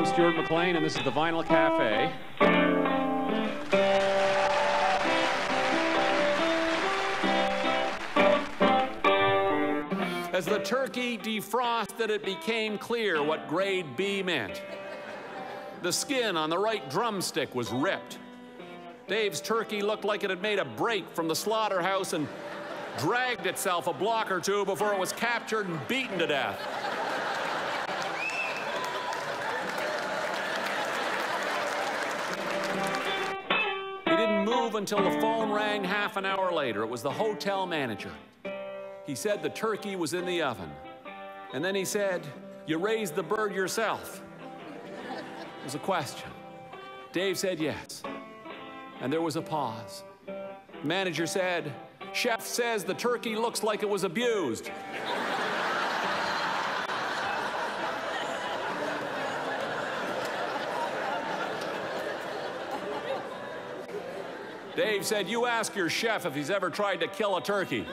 I'm Stuart McLean, and this is the Vinyl Café. As the turkey defrosted, it became clear what grade B meant. The skin on the right drumstick was ripped. Dave's turkey looked like it had made a break from the slaughterhouse and dragged itself a block or two before it was captured and beaten to death. He didn't move until the phone rang half an hour later. It was the hotel manager. He said the turkey was in the oven. And then he said, "You raised the bird yourself?" It was a question. Dave said yes. And there was a pause. The manager said, "Chef says the turkey looks like it was abused." Dave said, "You ask your chef if he's ever tried to kill a turkey.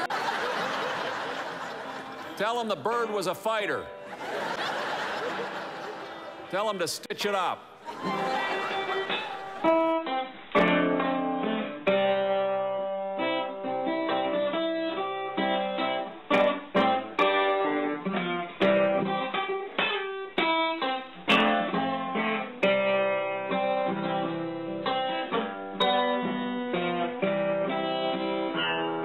Tell him the bird was a fighter. Tell him to stitch it up."